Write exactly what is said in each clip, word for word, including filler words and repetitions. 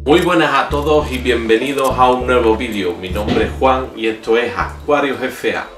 Muy buenas a todos y bienvenidos a un nuevo vídeo. Mi nombre es Juan y esto es Acuarios F A.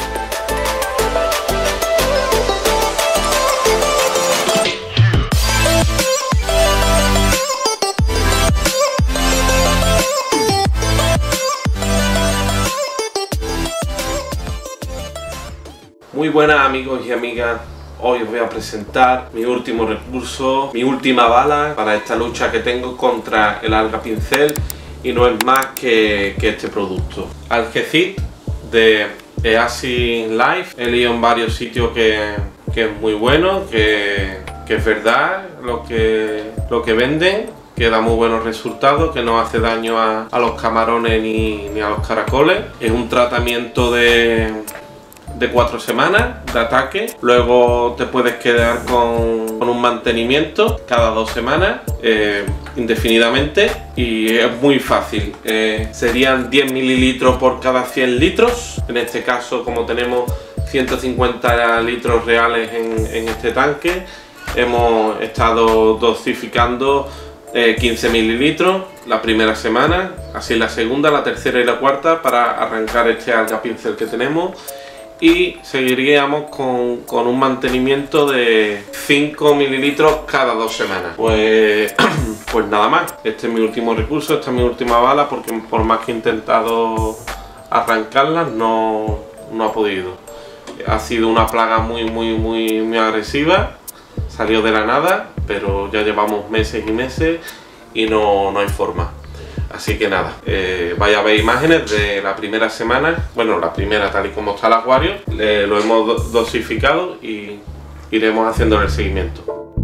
Muy buenas amigos y amigas. Hoy os voy a presentar mi último recurso, mi última bala para esta lucha que tengo contra el alga pincel, y no es más que, que este producto, Algecit de Easy Life. He leído en varios sitios que, que es muy bueno, que, que es verdad lo que, lo que venden, que da muy buenos resultados, que no hace daño a, a los camarones ni, ni a los caracoles. Es un tratamiento de de cuatro semanas de ataque, luego te puedes quedar con, con un mantenimiento cada dos semanas eh, indefinidamente, y es muy fácil. Eh, serían diez mililitros por cada cien litros. En este caso, como tenemos ciento cincuenta litros reales en, en este tanque, hemos estado dosificando eh, quince mililitros la primera semana, así la segunda, la tercera y la cuarta, para arrancar este alga pincel que tenemos. Y seguiríamos con, con un mantenimiento de cinco mililitros cada dos semanas. Pues, pues nada más, este es mi último recurso, esta es mi última bala, porque por más que he intentado arrancarlas no, no ha podido. Ha sido una plaga muy muy muy muy agresiva, salió de la nada, pero ya llevamos meses y meses y no, no hay forma. Así que nada, eh, vaya a ver imágenes de la primera semana, bueno, la primera tal y como está el acuario, eh, lo hemos do dosificado y iremos haciendo el seguimiento.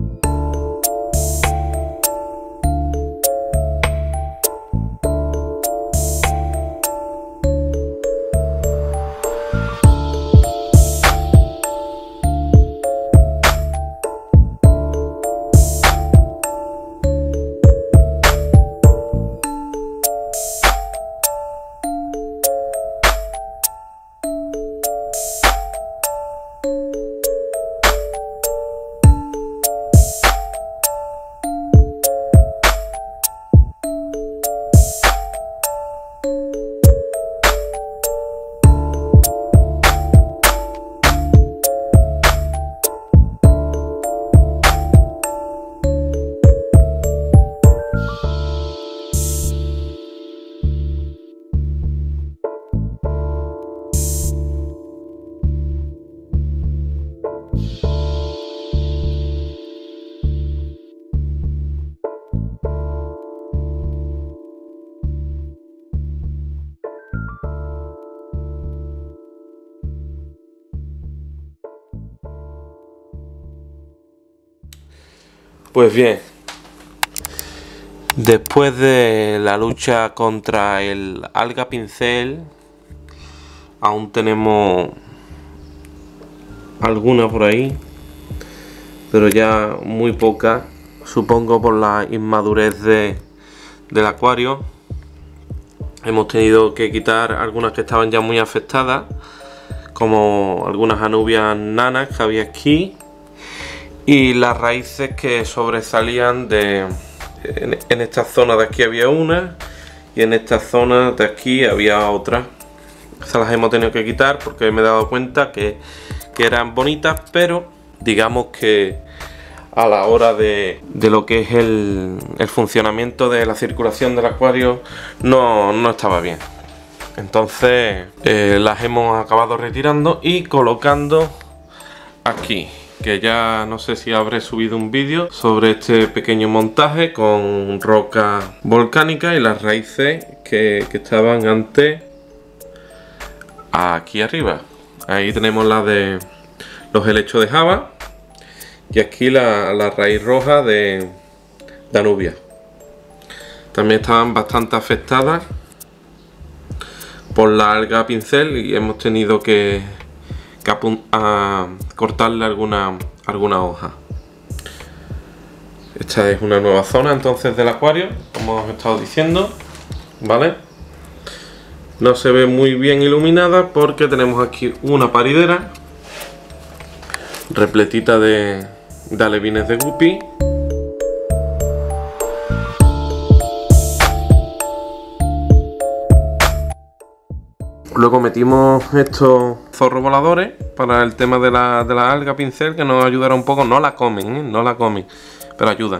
Pues bien, después de la lucha contra el alga pincel, aún tenemos alguna por ahí, pero ya muy poca, supongo por la inmadurez de, del acuario. Hemos tenido que quitar algunas que estaban ya muy afectadas, como algunas anubias nanas que había aquí, y las raíces que sobresalían de en, en esta zona de aquí había una, y en esta zona de aquí había otra. Estas las hemos tenido que quitar porque me he dado cuenta que, que eran bonitas, pero digamos que a la hora de, de lo que es el, el funcionamiento de la circulación del acuario no, no estaba bien. Entonces eh, las hemos acabado retirando y colocando aquí, que ya no sé si habré subido un vídeo sobre este pequeño montaje con roca volcánica y las raíces que, que estaban antes aquí arriba. Ahí tenemos la de los helechos de Java y aquí la, la raíz roja de Danubia. También estaban bastante afectadas por la alga pincel y hemos tenido que que a cortarle alguna, alguna hoja. Esta es una nueva zona entonces del acuario, como os he estado diciendo, ¿vale? No se ve muy bien iluminada porque tenemos aquí una paridera repletita de, de alevines de guppy. Luego metimos estos zorros voladores para el tema de la, de la alga pincel, que nos ayudará un poco. No la comen, ¿eh? No la comen, pero ayudan.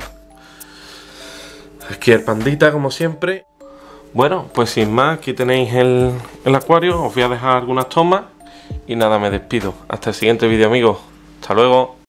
Aquí el pandita, como siempre. Bueno, pues sin más, aquí tenéis el, el acuario. Os voy a dejar algunas tomas. Y nada, me despido. Hasta el siguiente vídeo, amigos. Hasta luego.